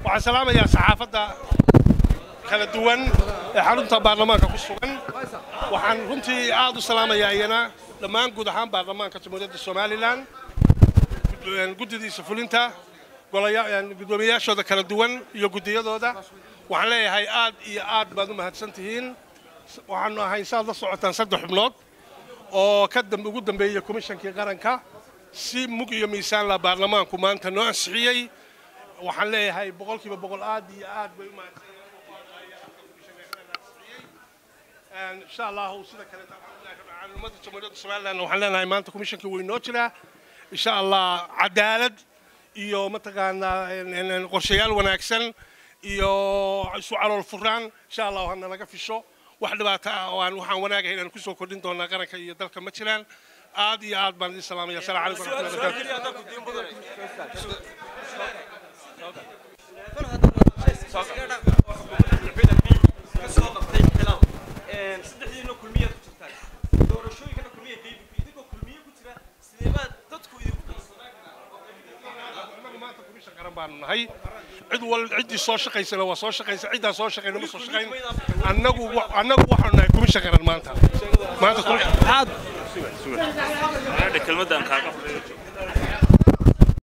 waxaan salaamayaa saxaafadda kala duwan ee xarunta baarlamaanka ku sugan waxaan runtii aad u salaamayaa iyana dhammaan guud ahaan baarlamaanka Jamhuuriyadda Soomaaliland guddidiisa fulinta gudoomiyaashooda kala duwan iyo guddiyadooda waxaan leeyahay aad iyo aad baad u mahadsantihiin waxaanu ahay saad la socotaan 3 xubnood oo ka ugu dambeeyay komishankii qaranka si mug iyo miisaan la baarlamaanku maanta noo ansixiyay waxaan leeyahay boqolkiiba boqol aad iyo aad bay u mahadsanyihiin إن شاء الله وسيدة كانت على المدة جمهورية الصومال وحنا لنا إيمان كوميشن كوي نوتشلا إن شاء الله عدالة يوم تقانا قرشيال وناكسن يو سعر الفران إن شاء الله وحنا نقف في الشو واحد بقى وحنا وناجه هنا نكسو كلين دونا كنا كي يدرك مثلاً عادي عاد بندي السلام يا سلام عليكم ورحمة الله saddexdiina kulmiye ku jirtaan doorashooyinkana kulmiye deebi idinko kulmiye ku jira sideebaad dadku idinku anagu maanta komishan qaran baanu nahay ciddii soo shaqaysana waa soo shaqaysa ciddaa soo shaqayna ma soo shaqayn annagu waxaanu nahay komishan qaran maanta aad kelmadan kaaga